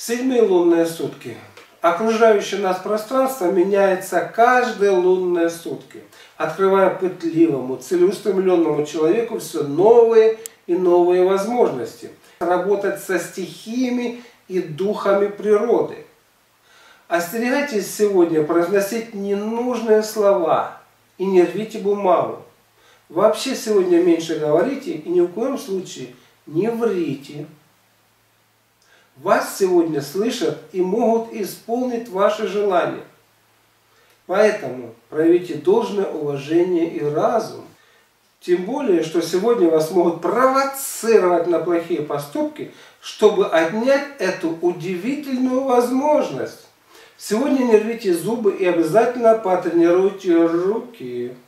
Седьмые лунные сутки. Окружающее нас пространство меняется каждые лунные сутки, открывая пытливому, целеустремленному человеку все новые и новые возможности. Работать со стихиями и духами природы. Остерегайтесь сегодня произносить ненужные слова и не рвите бумагу. Вообще сегодня меньше говорите и ни в коем случае не врите. Вас сегодня слышат и могут исполнить ваши желания. Поэтому проявите должное уважение и разум. Тем более, что сегодня вас могут провоцировать на плохие поступки, чтобы отнять эту удивительную возможность. Сегодня не рвите зубы и обязательно потренируйте руки.